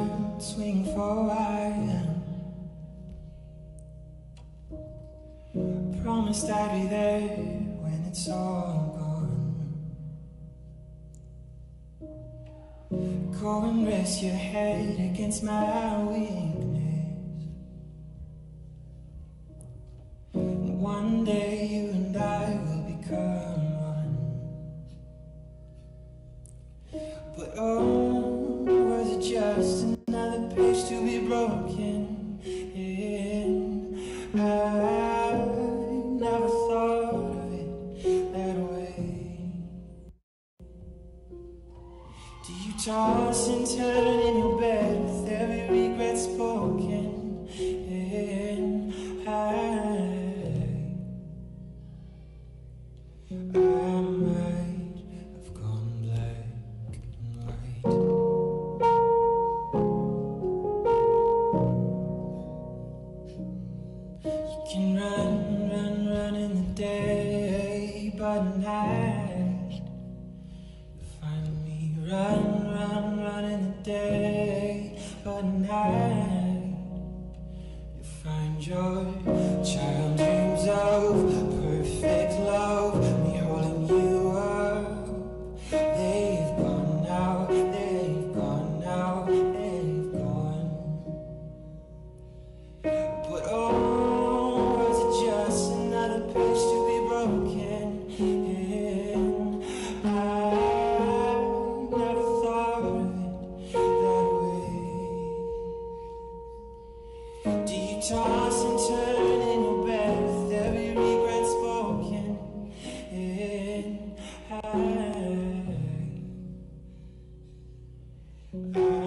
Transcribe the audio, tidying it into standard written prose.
heart swing for I am. Promised I'd be there when it's all gone. Go and rest your head against my weakness. And one day you and I will become one. But oh, was it just another page to be broken in? I never thought of it that way. Do you toss and turn in your bed with every regret spoken in? I might have gone black and white. You can run in the day, but at night you find me. Run in the day, but at night you find your child dreams of perfect love, me holding you up. They've gone now, they've gone now, they've gone. But oh, was it just another page to be broken in? I never thought of it that way. Do you toss and turn in your bed with every regret spoken in? I